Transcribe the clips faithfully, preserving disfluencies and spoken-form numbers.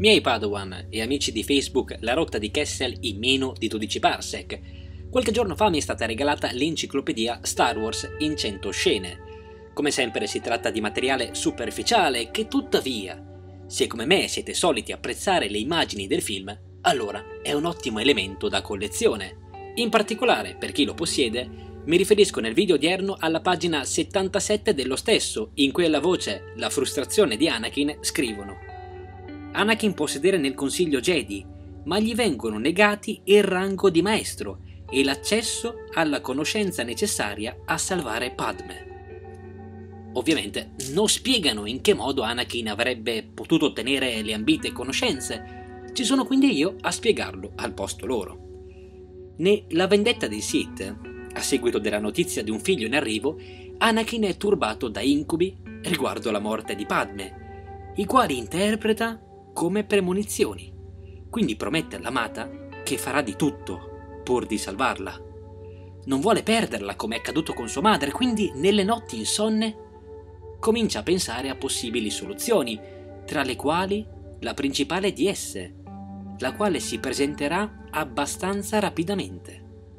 Miei Padawan e amici di Facebook, la rotta di Kessel in meno di dodici parsec. Qualche giorno fa mi è stata regalata l'enciclopedia Star Wars in cento scene. Come sempre si tratta di materiale superficiale che tuttavia, se come me siete soliti apprezzare le immagini del film, allora è un ottimo elemento da collezione. In particolare, per chi lo possiede, mi riferisco nel video odierno alla pagina settantasette dello stesso, in cui alla voce "La frustrazione di Anakin" scrivono: Anakin può sedere nel Consiglio Jedi, ma gli vengono negati il rango di maestro e l'accesso alla conoscenza necessaria a salvare Padme. Ovviamente non spiegano in che modo Anakin avrebbe potuto ottenere le ambite conoscenze, ci sono quindi io a spiegarlo al posto loro. Né La vendetta dei Sith, a seguito della notizia di un figlio in arrivo, Anakin è turbato da incubi riguardo la morte di Padme, i quali interpreta come premonizioni, quindi promette all'amata che farà di tutto pur di salvarla. Non vuole perderla come è accaduto con sua madre, quindi nelle notti insonne comincia a pensare a possibili soluzioni, tra le quali la principale di esse, la quale si presenterà abbastanza rapidamente.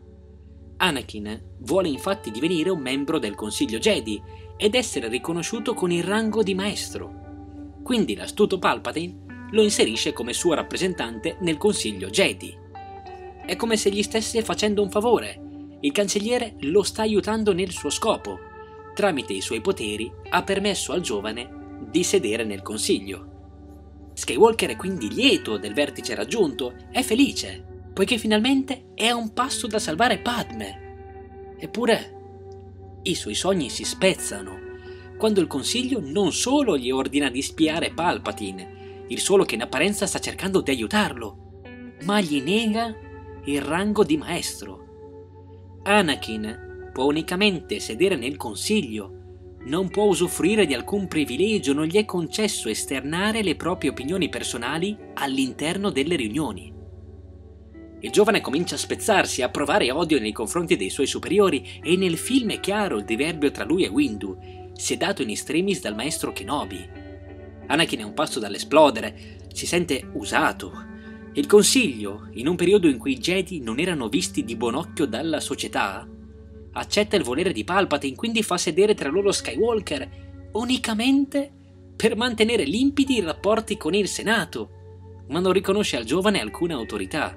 Anakin vuole infatti divenire un membro del Consiglio Jedi ed essere riconosciuto con il rango di maestro. Quindi l'astuto Palpatine lo inserisce come suo rappresentante nel Consiglio Jedi. È come se gli stesse facendo un favore. Il cancelliere lo sta aiutando nel suo scopo. Tramite i suoi poteri ha permesso al giovane di sedere nel Consiglio. Skywalker è quindi lieto del vertice raggiunto, è felice, poiché finalmente è a un passo da salvare Padme. Eppure i suoi sogni si spezzano quando il Consiglio non solo gli ordina di spiare Palpatine, il solo che in apparenza sta cercando di aiutarlo, ma gli nega il rango di maestro. Anakin può unicamente sedere nel Consiglio, non può usufruire di alcun privilegio, non gli è concesso esternare le proprie opinioni personali all'interno delle riunioni. Il giovane comincia a spezzarsi, a provare odio nei confronti dei suoi superiori e nel film è chiaro il diverbio tra lui e Windu, sedato in extremis dal maestro Kenobi. Anakin è un passo dall'esplodere, si sente usato. Il Consiglio, in un periodo in cui i Jedi non erano visti di buon occhio dalla società, accetta il volere di Palpatine, quindi fa sedere tra loro Skywalker unicamente per mantenere limpidi i rapporti con il Senato, ma non riconosce al giovane alcuna autorità.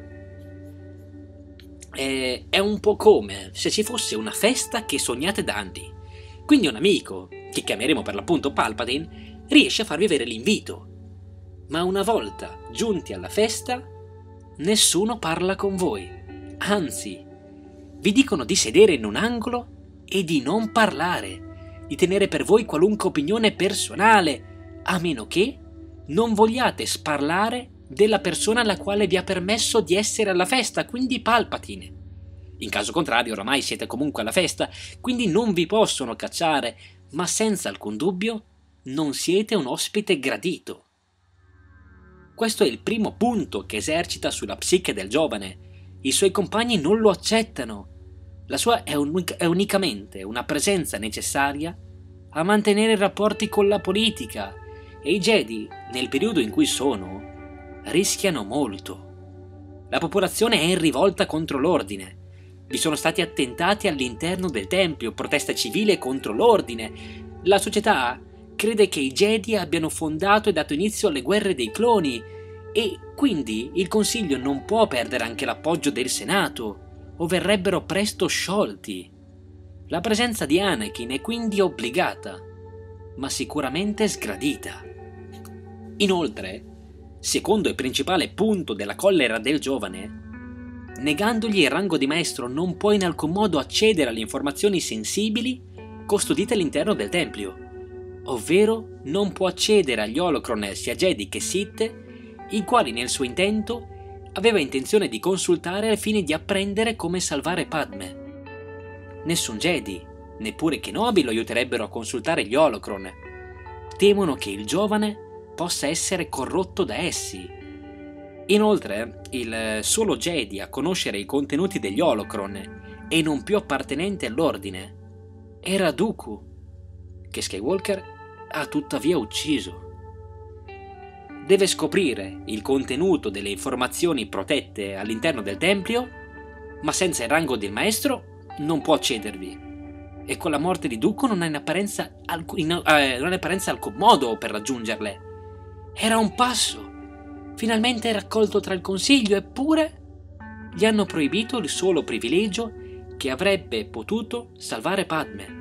È un po' come se ci fosse una festa che sognate da anni. Quindi un amico, che chiameremo per l'appunto Palpatine, riesce a farvi avere l'invito. Ma una volta giunti alla festa, nessuno parla con voi. Anzi, vi dicono di sedere in un angolo e di non parlare, di tenere per voi qualunque opinione personale, a meno che non vogliate sparlare della persona alla quale vi ha permesso di essere alla festa, quindi Palpatine. In caso contrario, oramai siete comunque alla festa, quindi non vi possono cacciare, ma senza alcun dubbio non siete un ospite gradito. Questo è il primo punto che esercita sulla psiche del giovane. I suoi compagni non lo accettano. La sua è, unic- è unicamente una presenza necessaria a mantenere rapporti con la politica, e i Jedi, nel periodo in cui sono, rischiano molto. La popolazione è in rivolta contro l'ordine. Vi sono stati attentati all'interno del tempio, protesta civile contro l'ordine. La società crede che i Jedi abbiano fondato e dato inizio alle guerre dei cloni e quindi il Consiglio non può perdere anche l'appoggio del Senato o verrebbero presto sciolti. La presenza di Anakin è quindi obbligata, ma sicuramente sgradita. Inoltre, secondo e principale punto della collera del giovane, negandogli il rango di maestro non può in alcun modo accedere alle informazioni sensibili custodite all'interno del tempio, ovvero non può accedere agli holocron sia Jedi che Sith, i quali nel suo intento aveva intenzione di consultare al fine di apprendere come salvare Padme. Nessun Jedi, neppure Kenobi, lo aiuterebbero a consultare gli holocron. Temono che il giovane possa essere corrotto da essi. Inoltre, il solo Jedi a conoscere i contenuti degli holocron e non più appartenente all'ordine era Dooku, che Skywalker ha tuttavia ucciso. deve scoprire il contenuto delle informazioni protette all'interno del tempio, ma senza il rango del maestro non può accedervi. E con la morte di Dooku non ha in apparenza, alc- in, eh, non ha in apparenza alcun modo per raggiungerle. Era un passo, finalmente raccolto tra il consiglio, eppure gli hanno proibito il solo privilegio che avrebbe potuto salvare Padme.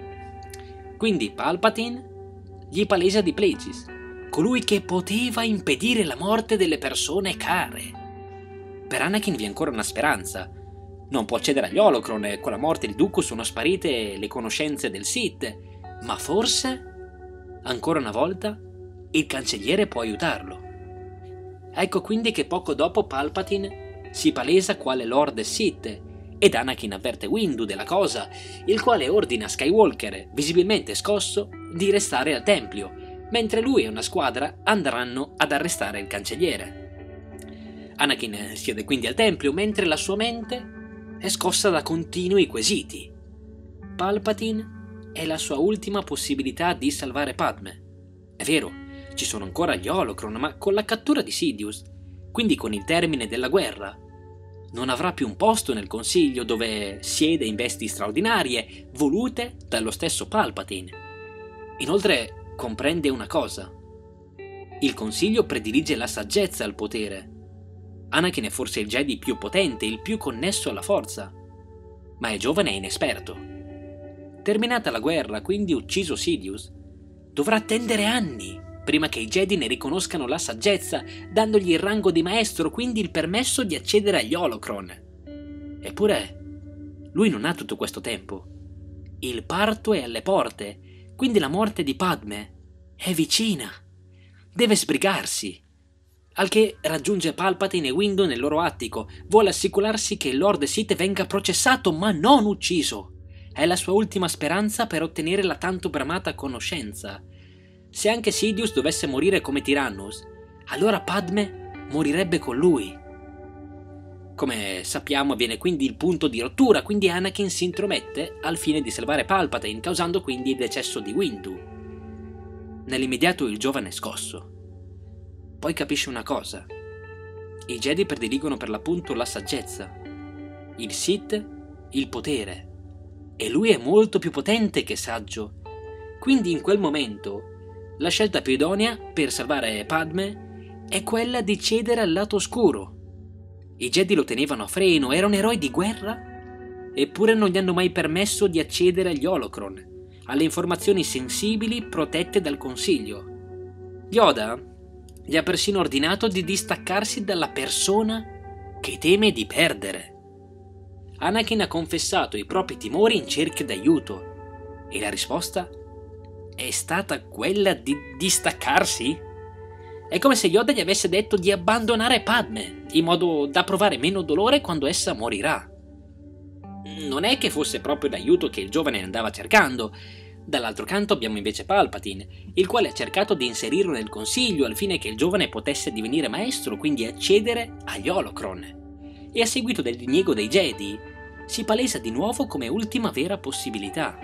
Quindi Palpatine gli palesa di Plagueis, colui che poteva impedire la morte delle persone care. Per Anakin vi è ancora una speranza. Non può accedere agli Holocron e con la morte di Dooku sono sparite le conoscenze del Sith, ma forse, ancora una volta, il cancelliere può aiutarlo. Ecco quindi che poco dopo Palpatine si palesa quale Lord Sith ed Anakin avverte Windu della cosa, il quale ordina a Skywalker, visibilmente scosso, di restare al Tempio, mentre lui e una squadra andranno ad arrestare il cancelliere. Anakin siede quindi al Tempio mentre la sua mente è scossa da continui quesiti. Palpatine è la sua ultima possibilità di salvare Padme. È vero, ci sono ancora gli Holocron, ma con la cattura di Sidious, quindi con il termine della guerra, non avrà più un posto nel Consiglio dove siede in vesti straordinarie, volute dallo stesso Palpatine. Inoltre comprende una cosa: il Consiglio predilige la saggezza al potere. Anakin è forse il Jedi più potente, il più connesso alla forza, ma è giovane e inesperto. Terminata la guerra, quindi ucciso Sidious, dovrà attendere anni prima che i Jedi ne riconoscano la saggezza, dandogli il rango di maestro, quindi il permesso di accedere agli Holocron. Eppure, lui non ha tutto questo tempo. Il parto è alle porte, quindi la morte di Padme è vicina. Deve sbrigarsi. Al che raggiunge Palpatine e Windu nel loro attico. Vuole assicurarsi che il Lord Sith venga processato, ma non ucciso. È la sua ultima speranza per ottenere la tanto bramata conoscenza. Se anche Sidious dovesse morire come Tyrannus, allora Padme morirebbe con lui. Come sappiamo, avviene quindi il punto di rottura, quindi Anakin si intromette al fine di salvare Palpatine, causando quindi il decesso di Windu. Nell'immediato il giovane è scosso. Poi capisce una cosa: i Jedi prediligono per l'appunto la saggezza, il Sith il potere, e lui è molto più potente che saggio. Quindi in quel momento la scelta più idonea per salvare Padme è quella di cedere al lato oscuro. I Jedi lo tenevano a freno, era un eroe di guerra, eppure non gli hanno mai permesso di accedere agli Holocron, alle informazioni sensibili protette dal Consiglio. Yoda gli ha persino ordinato di distaccarsi dalla persona che teme di perdere. Anakin ha confessato i propri timori in cerca d'aiuto, e la risposta è stata quella di distaccarsi? È come se Yoda gli avesse detto di abbandonare Padme, in modo da provare meno dolore quando essa morirà. Non è che fosse proprio l'aiuto che il giovane andava cercando. Dall'altro canto abbiamo invece Palpatine, il quale ha cercato di inserirlo nel Consiglio al fine che il giovane potesse divenire maestro, quindi accedere agli Holocron. E a seguito del diniego dei Jedi, si palesa di nuovo come ultima vera possibilità.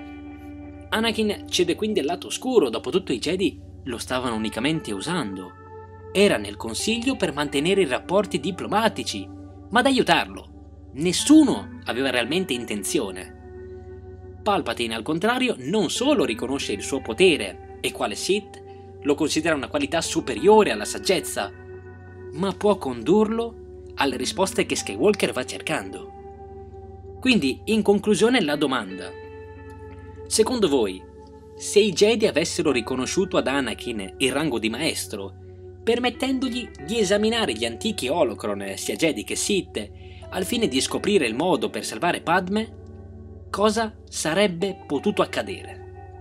Anakin cede quindi al lato oscuro, dopotutto i Jedi lo stavano unicamente usando. Era nel Consiglio per mantenere i rapporti diplomatici, ma ad aiutarlo nessuno aveva realmente intenzione. Palpatine, al contrario, non solo riconosce il suo potere e quale Sith lo considera una qualità superiore alla saggezza, ma può condurlo alle risposte che Skywalker va cercando. Quindi, in conclusione, la domanda: secondo voi, se i Jedi avessero riconosciuto ad Anakin il rango di maestro, permettendogli di esaminare gli antichi Holocron, sia Jedi che Sith, al fine di scoprire il modo per salvare Padme, cosa sarebbe potuto accadere?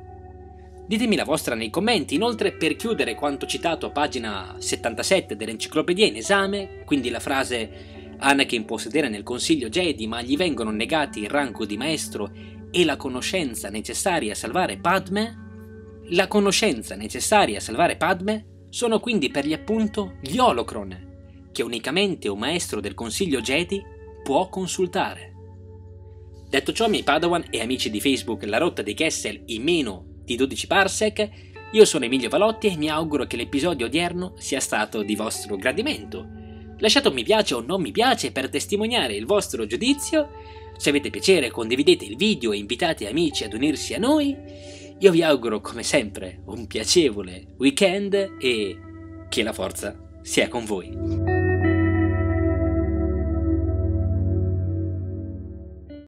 Ditemi la vostra nei commenti. Inoltre, per chiudere quanto citato a pagina settantasette dell'enciclopedia in esame, quindi la frase Anakin può sedere nel Consiglio Jedi ma gli vengono negati il rango di maestro e la conoscenza necessaria a salvare Padme, la conoscenza necessaria a salvare Padme sono quindi per l'appunto gli Holocron, che unicamente un maestro del Consiglio Jedi può consultare. Detto ciò, miei Padawan e amici di Facebook La Rotta di Kessel in meno di dodici parsec, Io sono Emilio Valotti e mi auguro che l'episodio odierno sia stato di vostro gradimento. Lasciate un mi piace o non mi piace per testimoniare il vostro giudizio. Se avete piacere condividete il video e invitate amici ad unirsi a noi. Io vi auguro come sempre un piacevole weekend e che la forza sia con voi.